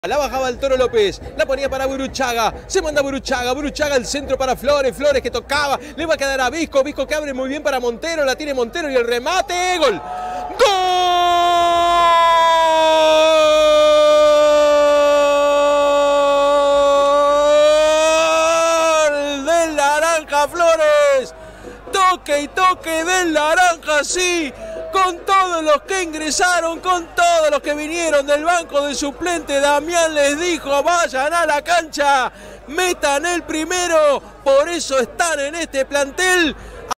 La bajaba el Toro López, la ponía para Burruchaga, se manda Burruchaga, Burruchaga al centro para Flores, Flores que tocaba, le va a quedar a Visco, Visco que abre muy bien para Montero, la tiene Montero y el remate, ¡gol! ¡Gol! Del Naranja Flores, toque y toque del Naranja, sí, con todos los que ingresaron, con todos los que vinieron del banco de suplente. Damián les dijo, vayan a la cancha, metan el primero, por eso están en este plantel.